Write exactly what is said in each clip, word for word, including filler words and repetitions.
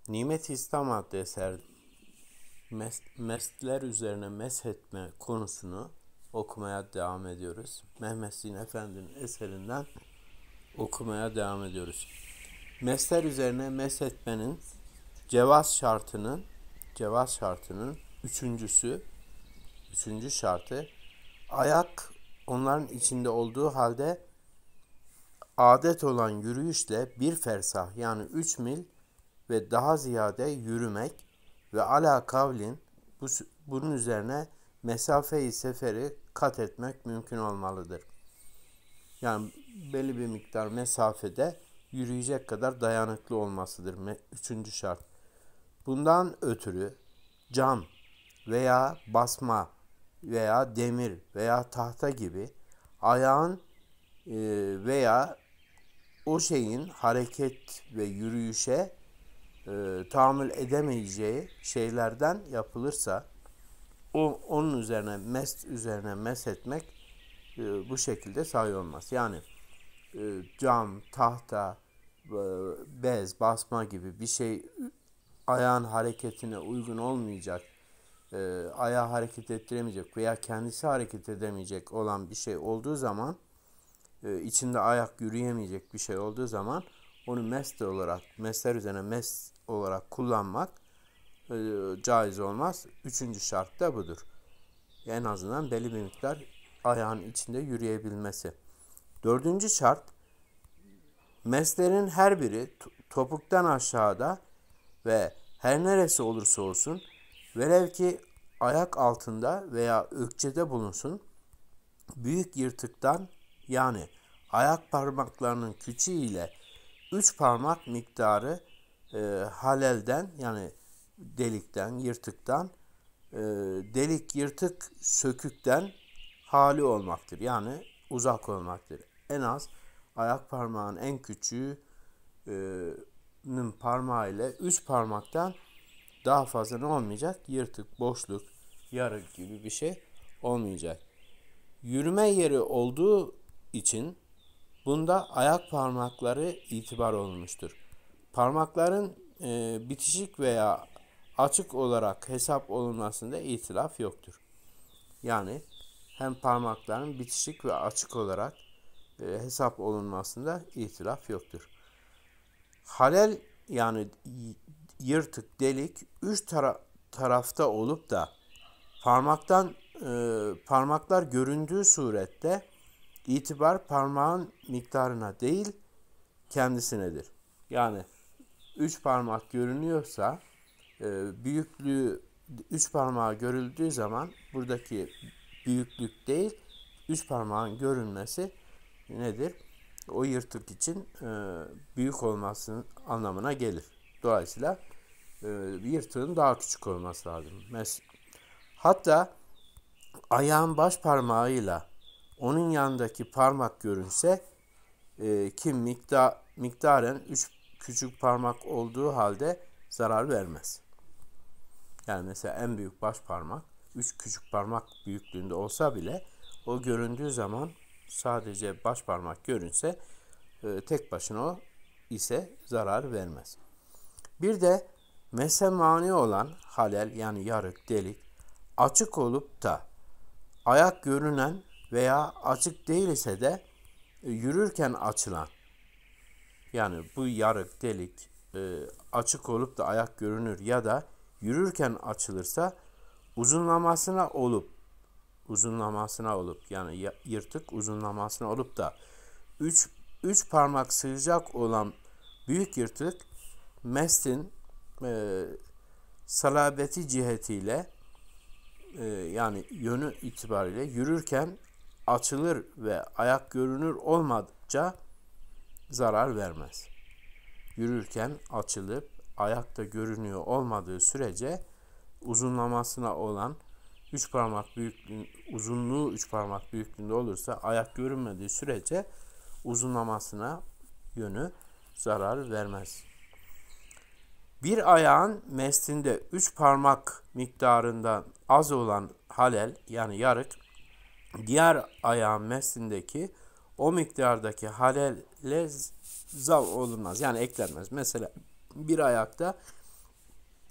Nimet-i İslam adlı eser mes mesler üzerine meshetme konusunu okumaya devam ediyoruz. Mehmet Zin Efendi'nin eserinden okumaya devam ediyoruz. Mesler üzerine meshetmenin cevaz şartının cevaz şartının üçüncüsü, üçüncü şartı ayak onların içinde olduğu halde adet olan yürüyüşle bir fersah yani üç mil ve daha ziyade yürümek ve ala kavlin bu, bunun üzerine mesafe-i seferi kat etmek mümkün olmalıdır. Yani belli bir miktar mesafede yürüyecek kadar dayanıklı olmasıdır. Üçüncü şart. Bundan ötürü cam veya basma veya demir veya tahta gibi ayağın veya o şeyin hareket ve yürüyüşe e, tahammül edemeyeceği şeylerden yapılırsa o onun üzerine mes üzerine mes etmek e, bu şekilde sahih olmaz. Yani e, cam, tahta, e, bez, basma gibi bir şey ayağın hareketine uygun olmayacak, e, ayağı hareket ettiremeyecek veya kendisi hareket edemeyecek olan bir şey olduğu zaman, e, içinde ayak yürüyemeyecek bir şey olduğu zaman onu mes olarak, mesler üzerine mes olarak kullanmak e, caiz olmaz. Üçüncü şart da budur. En azından belli bir miktar ayağın içinde yürüyebilmesi. Dördüncü şart, meslerin her biri topuktan aşağıda ve her neresi olursa olsun velev ki ayak altında veya ökçede bulunsun, büyük yırtıktan yani ayak parmaklarının küçüğü ile üç parmak miktarı e, halelden yani delikten, yırtıktan, e, delik, yırtık, sökükten hali olmaktır. Yani uzak olmaktır. En az ayak parmağının en küçüğünün parmağı ile üç parmaktan daha fazla ne olmayacak? Yırtık, boşluk, yarık gibi bir şey olmayacak. Yürüme yeri olduğu için bunda ayak parmakları itibar olunmuştur. Parmakların e, bitişik veya açık olarak hesap olunmasında itilaf yoktur. Yani hem parmakların bitişik ve açık olarak e, hesap olunmasında itilaf yoktur. Halel yani yırtık, delik üç tara- tarafta olup da parmaktan e, parmaklar göründüğü surette itibar parmağın miktarına değil kendisinedir. Yani üç parmak görünüyorsa e, büyüklüğü üç parmağı görüldüğü zaman buradaki büyüklük değil üç parmağın görünmesi nedir? O yırtık için e, büyük olmasının anlamına gelir. Dolayısıyla e, yırtığın daha küçük olması lazım. Mes Hatta ayağın baş parmağıyla onun yanındaki parmak görünse e, ki miktar, miktaren üç küçük parmak olduğu halde zarar vermez. Yani mesela en büyük baş parmak üç küçük parmak büyüklüğünde olsa bile o göründüğü zaman sadece baş parmak görünse e, tek başına o ise zarar vermez. Bir de mese mani olan halel yani yarık, delik açık olup da ayak görünen veya açık değil ise de e, yürürken açılan yani bu yarık, delik e, açık olup da ayak görünür ya da yürürken açılırsa uzunlamasına olup uzunlamasına olup yani yırtık uzunlamasına olup da üç üç parmak sığacak olan büyük yırtık mestin e, salabeti cihetiyle e, yani yönü itibariyle yürürken açılır ve ayak görünür olmadıkça zarar vermez. Yürürken açılıp ayakta görünüyor olmadığı sürece uzunlamasına olan üç parmak büyüklüğü, uzunluğu üç parmak büyüklüğünde olursa ayak görünmediği sürece uzunlamasına yönü zarar vermez. Bir ayağın mestinde üç parmak miktarından az olan halel yani yarık, diğer ayağın mestindeki o miktardaki halelle zav olunmaz. Yani eklenmez. Mesela bir ayakta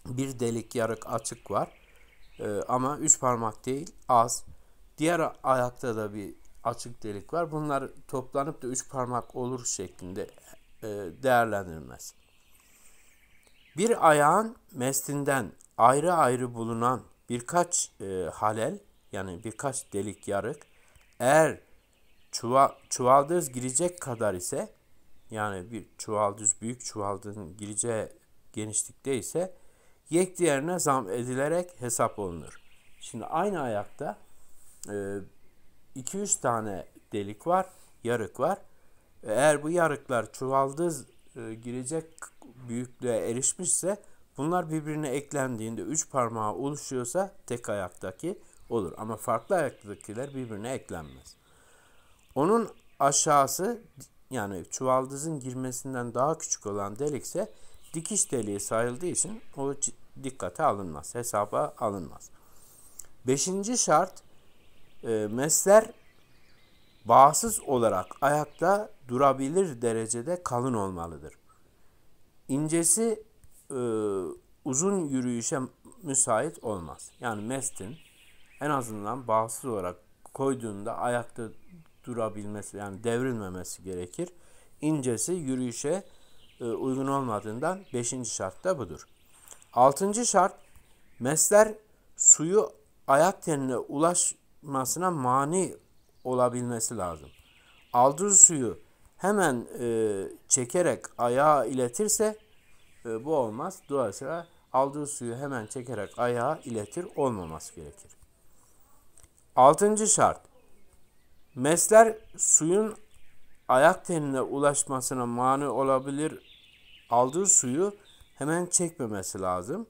bir delik, yarık, açık var. Ee, ama üç parmak değil, az. Diğer ayakta da bir açık delik var. Bunlar toplanıp da üç parmak olur şeklinde e, değerlendirilmez. Bir ayağın meslinden ayrı ayrı bulunan birkaç e, halel, yani birkaç delik, yarık, eğer çuval, çuvaldız girecek kadar ise, yani bir çuvaldız büyük çuvaldızın gireceği genişlikte ise yek diğerine zam edilerek hesap olunur. Şimdi aynı ayakta iki üç tane delik var, yarık var. Eğer bu yarıklar çuvaldız e, girecek büyüklüğe erişmişse, bunlar birbirine eklendiğinde üç parmağı oluşuyorsa tek ayaktaki olur. Ama farklı ayaktakiler birbirine eklenmez. Onun aşağısı, yani çuvaldızın girmesinden daha küçük olan delikse dikiş deliği sayıldığı için o dikkate alınmaz, hesaba alınmaz. Beşinci şart, e, mesler bağımsız olarak ayakta durabilir derecede kalın olmalıdır. İncesi e, uzun yürüyüşe müsait olmaz. Yani mestin en azından bağımsız olarak koyduğunda ayakta durabilmesi, yani devrilmemesi gerekir. İncesi yürüyüşe e, uygun olmadığından beşinci şart da budur. Altıncı şart, mesler suyu ayak tenine ulaşmasına mani olabilmesi lazım. Aldığı suyu hemen e, çekerek ayağa iletirse e, bu olmaz. Dolayısıyla aldığı suyu hemen çekerek ayağa iletir olmaması gerekir. Altıncı şart, mesler suyun ayak tenine ulaşmasına mani olabilir. Aldığı suyu hemen çekmemesi lazım.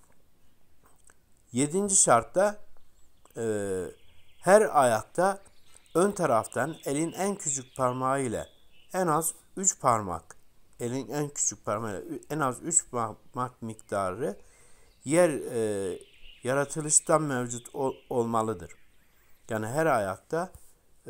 Yedinci şartta e, her ayakta ön taraftan elin en küçük parmağı ile en az üç parmak, elin en küçük parmağı ile en az üç parmak miktarı yer e, yaratılıştan mevcut ol, olmalıdır. Yani her ayakta e,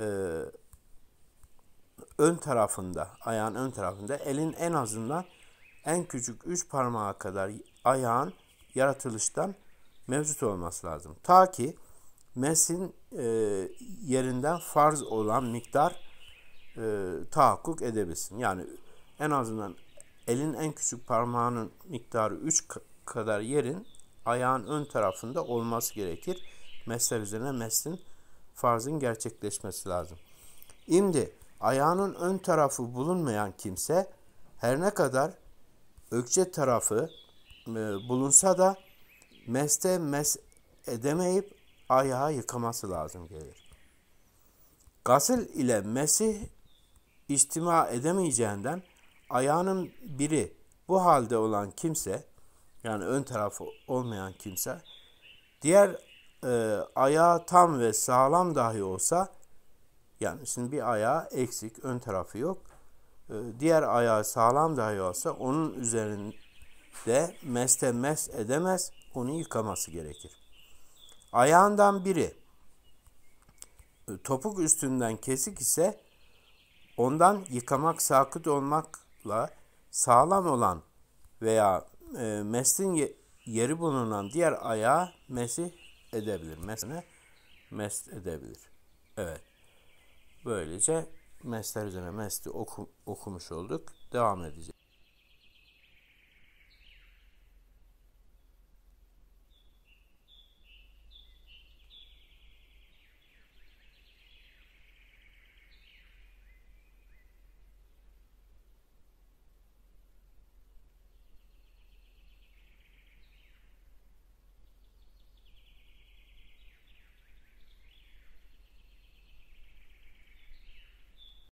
ön tarafında, ayağın ön tarafında elin en azından en küçük üç parmağa kadar ayağın yaratılıştan mevcut olması lazım. Ta ki mesin e, yerinden farz olan miktar e, tahakkuk edebilsin. Yani en azından elin en küçük parmağının miktarı üç kadar yerin ayağın ön tarafında olması gerekir. Mesler üzerine mesin farzın gerçekleşmesi lazım. Şimdi ayağının ön tarafı bulunmayan kimse her ne kadar ökçe tarafı e, bulunsa da meste mes edemeyip ayağı yıkaması lazım gelir. Gasıl ile mesih içtima edemeyeceğinden ayağının biri bu halde olan kimse, yani ön tarafı olmayan kimse, diğer e, ayağı tam ve sağlam dahi olsa, yani şimdi bir ayağı eksik, ön tarafı yok, e, diğer ayağı sağlam dahi olsa onun üzerinde meste mes edemez, onu yıkaması gerekir. Ayağından biri topuk üstünden kesik ise ondan yıkamak sakıt olmakla sağlam olan veya e, meslin yeri bulunan diğer ayağı mesih edebilir. Mesne mest edebilir. Evet. Böylece mesler üzerine mesli oku, okumuş olduk. Devam edeceğiz.